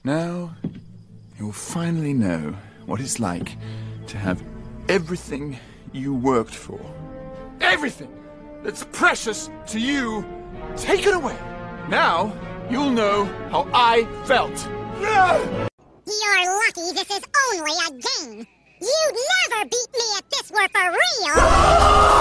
Now, you'll finally know what it's like to have everything you worked for, everything that's precious to you, taken away. Now, you'll know how I felt. You're lucky this is only a game. You'd never beat me if this were for real.